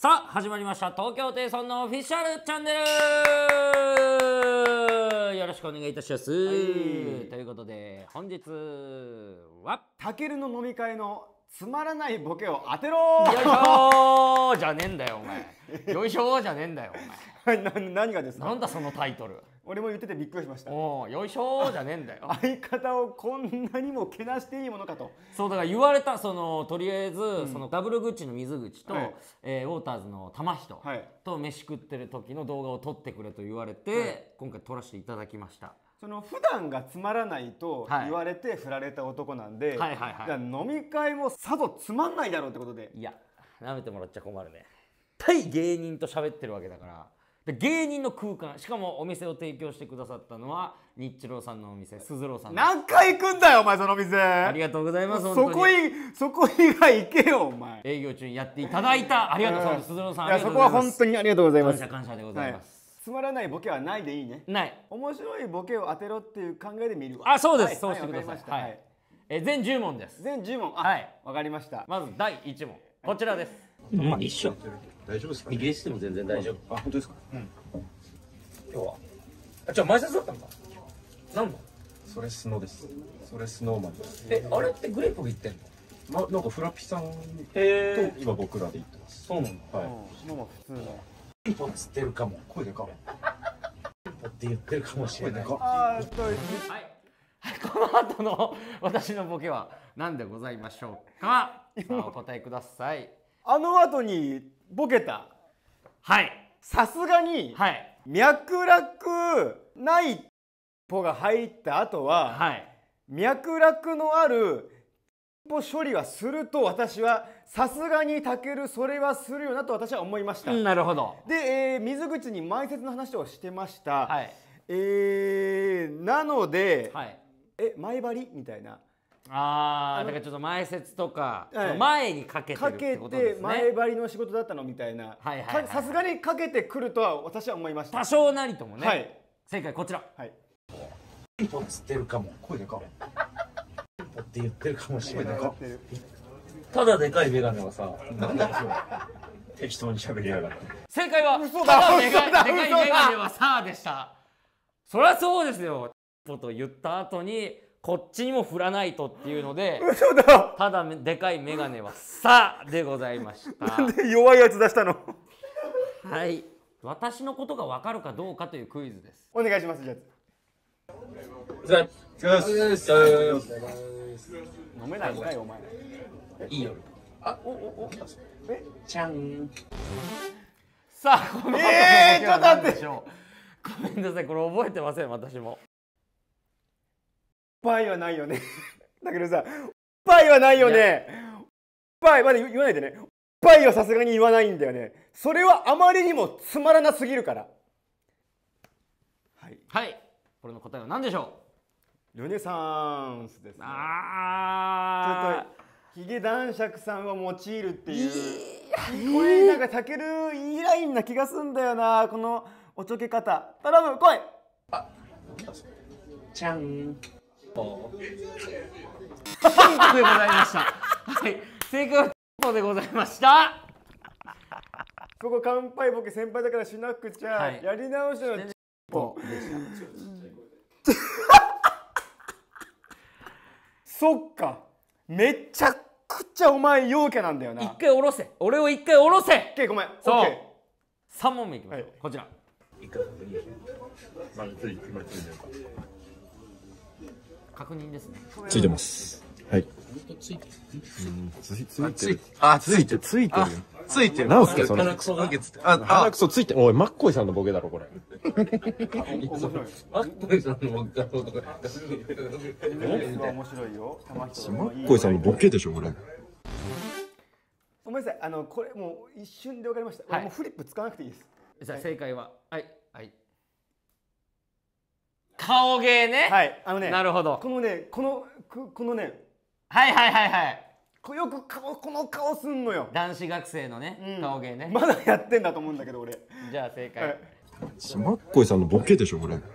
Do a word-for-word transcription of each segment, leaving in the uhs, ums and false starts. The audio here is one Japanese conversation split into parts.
さあ始まりました東京ホテイソンのオフィシャルチャンネル、よろしくお願いいたします、はい、ということで本日はたけるの飲み会のつまらないボケを当てろー。よいしょーじゃねえんだよお前。よいしょーじゃねえんだよお前。 な何がですか。 なんだそのタイトル。 俺も言っててびっくりしました。 およいしょーじゃねえんだよ。 相方をこんなにもけなしていいものかと。 そうだから言われた。そのとりあえず、うん、そのダブルグッチの水口と、はい、えー、ウォーターズの玉人と飯食ってる時の動画を撮ってくれと言われて、はい、今回撮らせていただきました。 その普段がつまらないと言われて振られた男なんで、飲み会もさぞつまんないだろうってことで。 いやなめてもらっちゃ困るね。対芸人と喋ってるわけだから。で芸人の空間、しかもお店を提供してくださったのは日ッチローさんのお店、すずろうさん。 何回行くんだよお前その店。 ありがとうございます。 そこいそこ以外行けよお前。 営業中にやっていただいたありがとうございます。すずろうさん、 いやそこは本当にありがとうございます。 感謝感謝でございます。 はい、つまらないボケはないでいいね。 ない。 面白いボケを当てろっていう考えで見るわ。 あ、そうです。はい、そうしてください。はい。はい、え全じゅう問です。 全じゅう問。はい。わかりました。 まずだいいち問こちらです。まあ一緒。大丈夫ですか。イギリスでも全然大丈夫。あ、本当ですか。うん。今日はあ、じゃあ前説だったのか。何のそれスノーです。それスノーマンです。 え、あれってグレープが言ってんの。 ま、なんかフラピさんと今僕らで言ってます。 そうなんだ。 はい。スノーマン普通のピンポっつってるかも。 声でかピンポって言ってるかもしれない。 あーっとはい、 この後の私のボケは何でございましょうか。さあお答えください。 あの後にボケた。 はい。 さすがに、はい、脈絡ないポが入った後は、はい、脈絡のあるポ処理はすると私はさすがにたけるそれはするよなと私は思いました。 なるほど。 で、えー、水口に前説の話をしてました。はい、えー、なので、はい、え前張りみたいな。 ああ、だからちょっと前説とか、はい、前にかけてるってことですね。 かけて前張りの仕事だったのみたいな。さすがにかけてくるとは私は思いました。 多少なりともね。はい、正解こちら。 はい。 ピンポっつってるかも。 声でか。 ピンポって言ってるかもしれない。ただでかいメガネはさ、なんだそれ。 適当に喋りやがって。 正解は嘘だ。ただでかいメガネはさあでした。そりゃそうですよ。ピンポと言った後に。こっちにも振らないとっていうので、 嘘だ。 ただでかいメガネはさあでございました。 なんで弱いやつ出したの。 はい、私のことが分かるかどうかというクイズです。 お願いします。じゃあ飲めないんかいお前。 いいよ。あ、おおおえちゃん。さあこの後のボケは何でしょう。ごめんなさい、これ覚えてません私も。 おっぱいはないよね。だけどさ、おっぱいはないよね。おっぱいまだ言わないでね。おっぱいはさすがに言わないんだよね。それはあまりにもつまらなすぎるから。 はい。はい。これの答えは何でしょう。ルネサンスですね。 ああ。 ちょっとヒゲ男爵さんを用いるっていう。これなんかたけるいいラインな気がすんだよな。このおちょけ方。頼む来い。あ。 ちゃん。ヒントでございました。はい、正解はヒントでございました。 ここ乾杯ボケ先輩だからしなくちゃ、はい、やり直しのチンポ。そっか、めちゃくちゃお前陽キャなんだよな。 一回下ろせ。俺を一回下ろせ。 オッケーごめん。 そう。三問目いきましょう。はい、こちら。確認ですね。 ついてます。はい。 ついてる。 ついてる。あ、ついてる。ついてる。ついてる。なんすかその。鼻くそがけつって。あ、鼻くそついて。おい、マッコイさんのボケだろこれ。 マッコイさんのボケだろ。 面白いよ。 マッコイさんのボケでしょこれ。 ごめんなさい。あのこれもう一瞬でわかりました。もうフリップ使わなくていいです。 じゃあ正解ははいはい。顔芸ね。 はい、あのね、 なるほど。 このね、このこのね、 はいはいはいはい。 よく顔この顔すんのよ。 男子学生のね、うん、顔芸ね。 まだやってんだと思うんだけど俺。 じゃあ正解。はい、 マッコイさんのボケでしょこれ。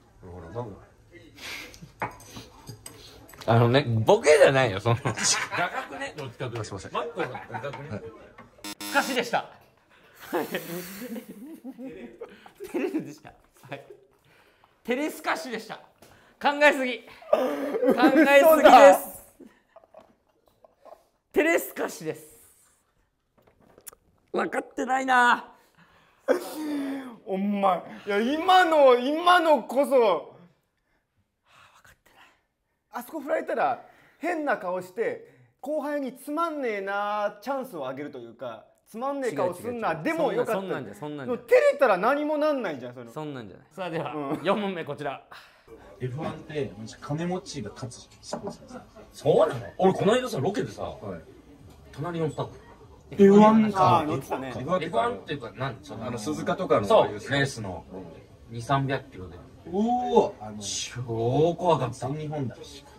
あのね、ボケじゃないよその。画角ね。どっちかというと。すみません。マッコイさんの画角ね。すかしでした。 テレルでした。はい。テレスカシでした。考えすぎ。考えすぎです。テレスカシです。分かってないな。 お前、いや今の今のこそ、はあ、分かってない。 あそこ振られたら変な顔して後輩につまんねえなチャンスをあげるというか、つまんねえ顔すんなでもよかった。 そんなんじゃそんなんじゃ照れたら何もなんないじゃん。そのそんなんじゃない。さあでは、うん、よん問目こちら。 エフワン って金持ちが勝つスポーツです。 そうなの？俺この間さロケでさ、はい、隣のスタッフエフワン か。 乗ってたね。 エフワン っていうか何？ あの鈴鹿とかのそうレースのにせんさんびゃくキロで。 おお。 超怖かった。 全日本だ。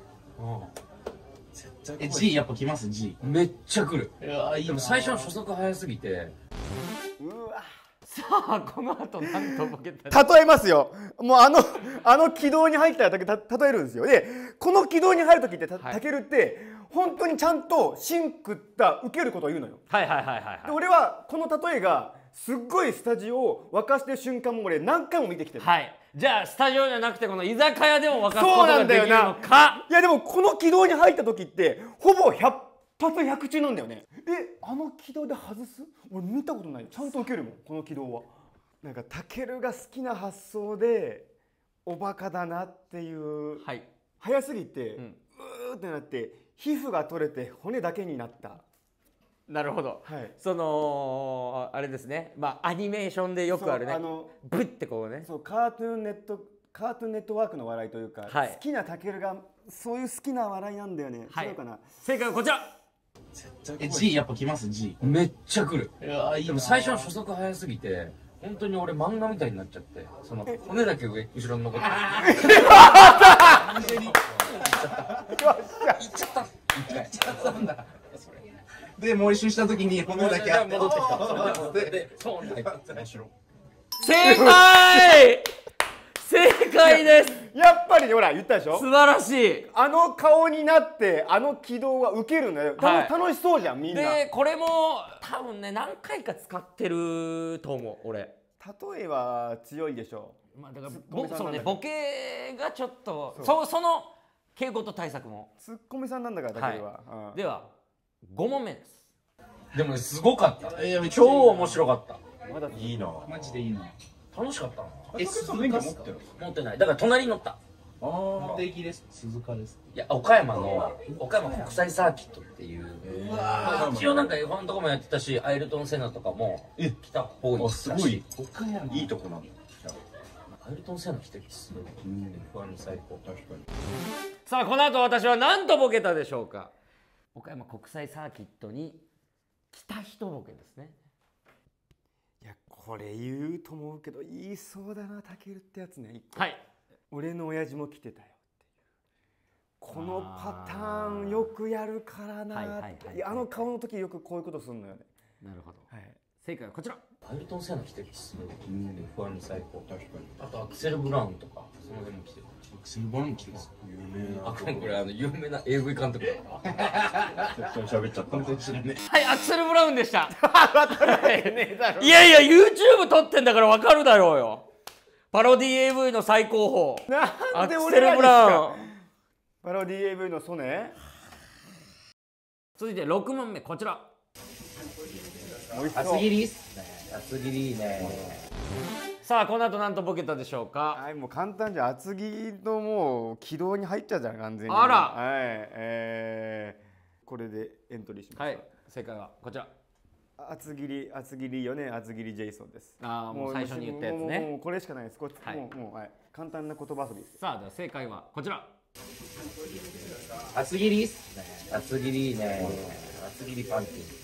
うん。 え G やっぱ来ます G。 めっちゃ来る。 いやいい。 でも最初の初速早すぎて。うわ。さあこの後何とボケた。 例えますよ。もうあのあの軌道に入ったらた例えるんですよ。でこの軌道に入る時ってた、はい、たけるって本当にちゃんと芯食った受けることを言うのよ。 はいはいはいはい、はい。 で俺はこの例えがすっごいスタジオを沸かしてる瞬間も俺何回も見てきてる。 はい。じゃあスタジオじゃなくてこの居酒屋でも沸かすことができるのか。 いやでもこの軌道に入った時ってほぼひゃく発ひゃく中なんだよね。えあの軌道で外す？俺見たことないよ。ちゃんと受けるもんこの軌道は。なんかたけるが好きな発想でおバカだなっていう、はい、早すぎて、うん、うーってなって皮膚が取れて骨だけになった。 なるほど、 はい、 そのあれですね、まあアニメーションでよくあるね、あのブッてこうね、 そうカートゥーンネットカートゥーンネットワークの笑いというか、はい、好きなたけるがそういう好きな笑いなんだよね。はい、違うかな。 正解はこちら。 え G やっぱ来ます G。 めっちゃ来る。 いやいい。 でも最初の初速早すぎて。本当に俺漫画みたいになっちゃって、その骨だけ上後ろに残って。完全に。いっちゃった。いっちゃった。いっちゃったんだ。 でもう一周した時に骨だけあって戻ってきた。で、そうなんだ。正解。正解です。 やっぱりほら言ったでしょ。 素晴らしい。 あの顔になってあの軌道は受けるんだよ。はい、楽しそうじゃんみんな。 でこれも多分ね何回か使ってると思う俺。 例えは強いでしょう。まあだからボそうねボケがちょっとそその敬語と対策も。 ツッコミさんなんだからだけは。 はいうん、ではご問目です。でもねすごかった。いや超面白かった。 まだいいな。マジでいいな。 楽しかったな。 え、鈴鹿持ってる？ 持ってない。だから隣に乗った。ああ。持って行きです。鈴鹿です。 いや岡山の岡山国際サーキットっていう。一応なんかエフワンとかもやってたし、アイルトンセナとかも来た方に来たし。 すごい。岡山いいとこなんだ。 アイルトンセナ来てるすごい。エフワンの最高。 確かに。 さあこの後私は何とボケたでしょうか。岡山国際サーキットに来た人ボケですね。 いやこれ言うと思うけど言いそうだなたけるってやつね。 はい。 俺の親父も来てたよっていうこのパターンよくやるからなってあの顔の時よくこういうことするのよね。 なるほど、 はい、 正解はこちら。アイルトンセナ来てるすごい。エフワンの最高。確かに。あとアクセル・ブラウンとかその辺も来てる。 アクセル・ブラウン来てる。有名な。 あこれあの有名な エーブイ 監督だ絶対喋っちゃった。 はいアクセル・ブラウンでした。いやいや YouTube 撮ってんだから分かるだろうよ。パロディ エーブイ の最高峰。 なんで俺らにしかパロディ エーブイ のソネ。 続いてろく問目こちら。 厚切りっすね。厚切りね。 さあこの後何とボケたでしょうか。 はいもう簡単じゃ厚切りのもう軌道に入っちゃうじゃん完全に。 あら。 はいえー、これでエントリーします。 はい正解はこちら。 厚切り厚切りよね厚切りジェイソンです。 ああもう最初に言ったやつね。 もうこれしかないです。こっち、はい、もうもう、はい、簡単な言葉遊びです。 さあでは正解はこちら。 厚切りっすね。厚切りね。厚切りパンティ。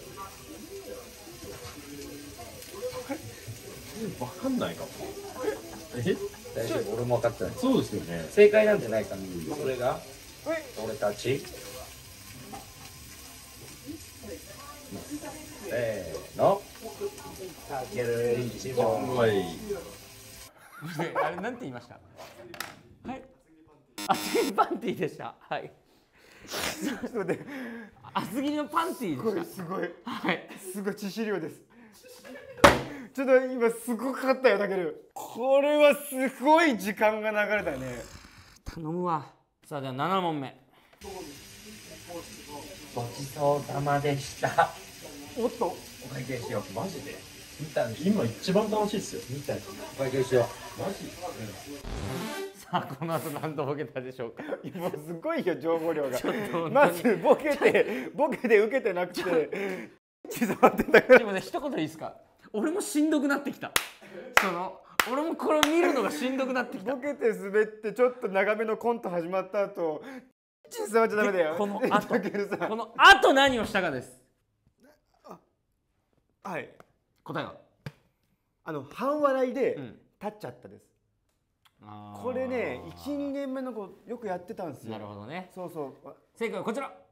わかんないかも。え？ 大丈夫俺も分かってない。 そうですよね。 正解なんじゃないかな。 それが俺たち。せーの。かける一問。 はい。 あれなんて言いました。はい。厚切りパンティーでした。はい。 ちょっと待って。 厚切りのパンティーでした。 すごい。 はい。 すごい致死量です。 ちょっと今すごかったよたける。これはすごい時間が流れたね。 頼むわ。さあではなな問目。 ごちそうさまでした。 おっとお会計しよう。マジで見たん今一番楽しいっすよ。 見たお会計しよう。マジ、 さあこの後何度ボケたでしょうか。 もうすごいよ情報量が。まずボケてボケて受けてなくて血触ってたから。 でもね一言いいですか。俺もしんどくなってきた。その俺もこれを見るのがしんどくなってきた。 ボケて滑ってちょっと長めのコント始まった後血触っちゃダメだよ。 この後たけるさんこの後何をしたかです。 はい、 答えはあの半笑いでうん立っちゃったです。 あーこれねいち、にねんめの子よくやってたんですよ。 なるほどね。 そうそう。 正解はこちら。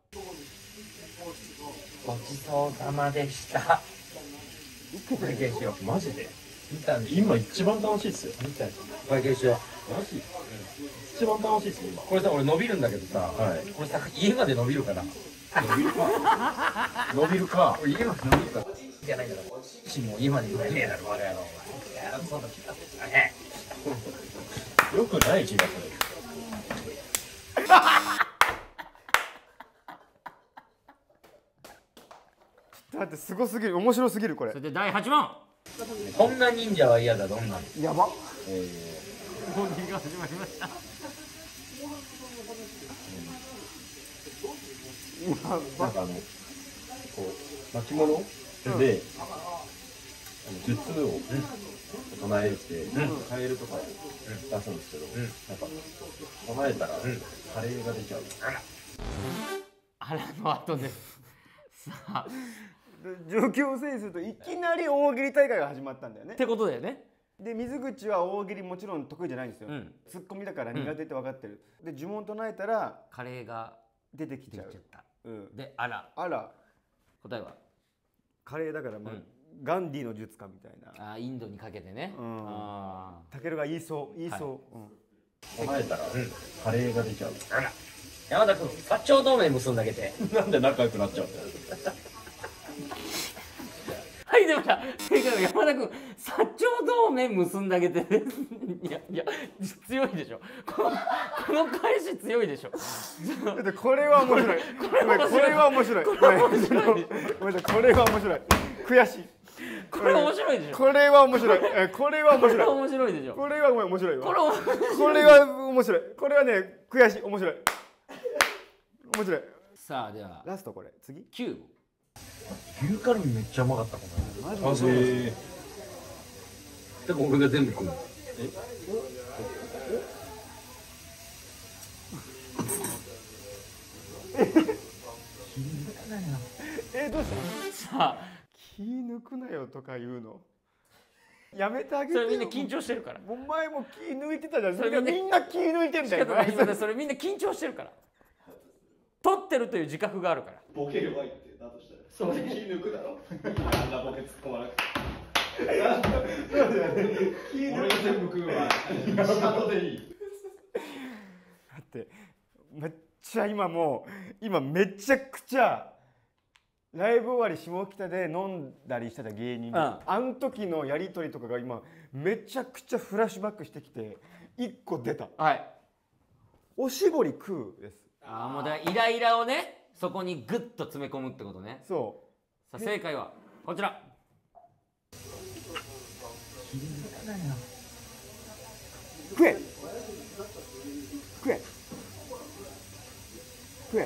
ごちそうさまでした。お会計しよう。マジで見たん今一番楽しいっすよ。 見たお会計しよう。 マジ一番楽しいっす今。 これさ俺伸びるんだけどさ、 はいこれさ家まで伸びるかな。 伸びるか伸びるか。 俺家まで伸びるかじゃないんだから。しも家まで伸びねえだろ我々。やらそうだ気がするね。 よくない気がする。 だってすごすぎる、面白すぎるこれそ。れでだいはち問。 こんな忍者は嫌だ。どんなの。 やば。 え大喜利が始まりました。 ー、なんかあのこう巻物で、あの術を唱えて、カエルとかを出すんですけど、なんか唱えたらカレーが出ちゃう。 あらの後です。さあ状況を整理するといきなり大喜利大会が始まったんだよねっ。てことだよね。 で水口は大喜利もちろん得意じゃないんですよ、 うんツッコミだから苦手って分かってる、で呪文唱えたらカレーが出てきちゃう出ちゃった。 うん、 であらあら答えはカレーだから、まあうんガンディの術かみたいなあインドにかけてね。 うんあタケルが言いそう言いそう、うん唱えたらカレーが出ちゃう。 あら山田君薩長同盟結んであげて。 なんで仲良くなっちゃうんだよ。 はいでもさ正解は山田君薩長同盟結んであげてね。いやいや強いでしょ。このこの返し強いでしょ。 だってこれは面白いこれ面白いこれは面白いこれは面白いごめんなさいこれは面白い悔しいこれ面白いでしょ。 これは面白いえこれは面これは白い面白いでしょ。 これはごめん面白いわこれ面白い。 これは面白いこれはね悔しい面白い面白いさあではラストこれ次きゅう。 牛カルビめっちゃうまかったこの間。 マジでえでも俺が全部食うの。 えどうしたさあ気抜くなよとか言うのやめてあげてよ。 それみんな緊張してるから。 お前も気抜いてたじゃん。 それみんなみんな気抜いてんだよ仕方ない今ねそれみんな緊張してるから。取ってるという自覚があるから。 ボケるわいってだとしたらそうね。 気抜くだろあんなボケ突っ込まなくて俺が全部食うわ後でいいだってめっちゃ今もう今めちゃくちゃライブ終わり下北で飲んだりしてた芸人、 うん、 あの時のやり取りとかが今めちゃくちゃフラッシュバックしてきていっこ出た。 はいおしぼり食うです。 ああもうだからイライラをねそこにグッと詰め込むってことね。 そさあ正解はこちら。 食え食え食え。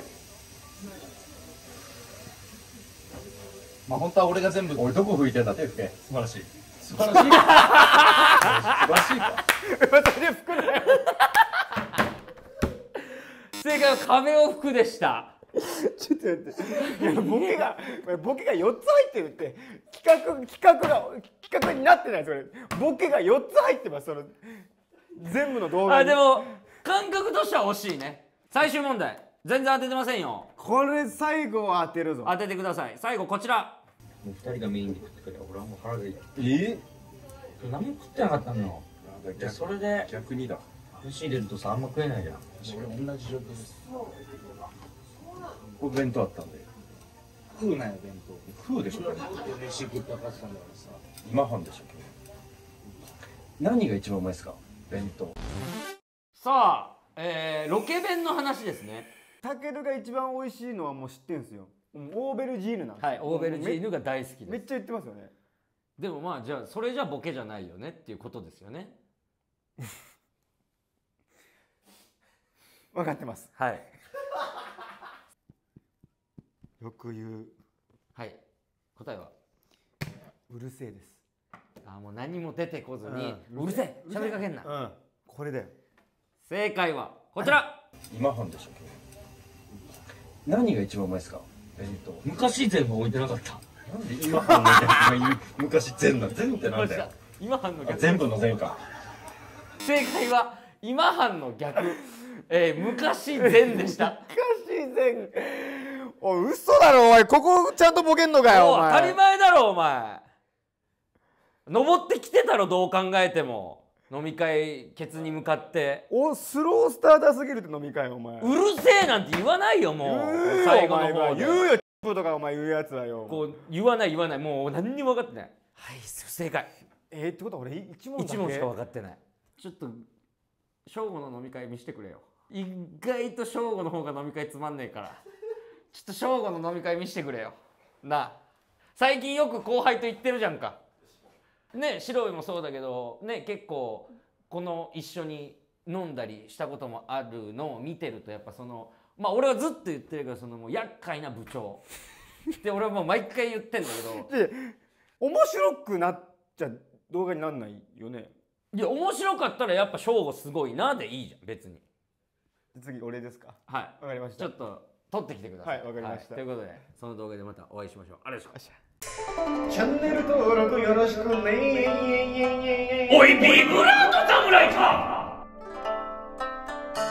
まあ本当は俺が全部。 俺どこ拭いてんだって吹け。 素晴らしい。 素晴らしい。素晴らしいか。 私で服だよ。 正解は壁を拭くでした。 ちょっと待っていやボケがボケがよっつ入ってるって企画企画が企画になってないそれボケがよっつ入ってますその全部の動画に。 あでも感覚としては惜しいね。最終問題全然当ててませんよ。 これ最後は当てるぞ。 当ててください。最後こちら。 もう二人がメインで食ってくれ。俺はもう腹がいい。 え何も食ってなかったのよ。でそれで逆にだ。 飯入れるとさあんま食えないじゃん。 俺同じ状況です。お弁当あったんで。 食うなよ弁当。 食うでしょ。 飯食ったかったんだからさ。 今半でしょ。何が一番うまいですか？弁当。 さあ、えー、ロケ弁の話ですね。 タケルが一番美味しいのはもう知ってるんですよ。オーベルジーヌなんですよ。 はい、オーベルジーヌが大好きです。 めっちゃ言ってますよね。 でもまあじゃあそれじゃボケじゃないよねっていうことですよね。 分かってます。 はい。 よく言う。 はい。答えはうるせえです。 あ、もう何も出てこずに、うん、うるせえ、喋りかけんな。 うん、これだよ。 正解はこちら。 今半でしょ。何が一番うまいですか？弁当。 昔全部置いてなかった。 なんで今半の逆が言う昔全部全部ってなんだよ。 今半の逆。 全部の全か。 正解は今半の逆。えー、昔全でした。 昔全。おい、嘘だろおい、ここちゃんとボケんのかよお前。 当たり前だろお前。登ってきてたろどう考えても。飲み会ケツに向かっておスロースターターすぎるって飲み会お前。 うるせえなんて言わないよもう。最後の方言うよとかお前言うやつだよ。 こう言わない言わない、もう何にも分かってない。はい、不正解。 えー、ってことは俺一問だけ一問しか分かってない。ちょっと正吾の飲み会見してくれよ。意外と正吾の方が飲み会つまんねえから、ちょっと正吾の飲み会見してくれよなあ。最近よく後輩と行ってるじゃんかね。白いもそうだけどね、結構この一緒に飲んだりしたこともあるのを見てると、やっぱそのまあ俺はずっと言ってるけど、そのもう厄介な部長って俺はもう毎回言ってんだけどで面白くなっちゃ動画になんないよね。 いや面白かったらやっぱ正吾すごいなでいいじゃん別に。 次俺ですか？ はい、 わかりました。 ちょっと撮ってきてください。 はい、わかりました、 はい、ということでその動画でまたお会いしましょう。ありがとうございました。 チャンネル登録よろしくね。 おいビブラート侍か。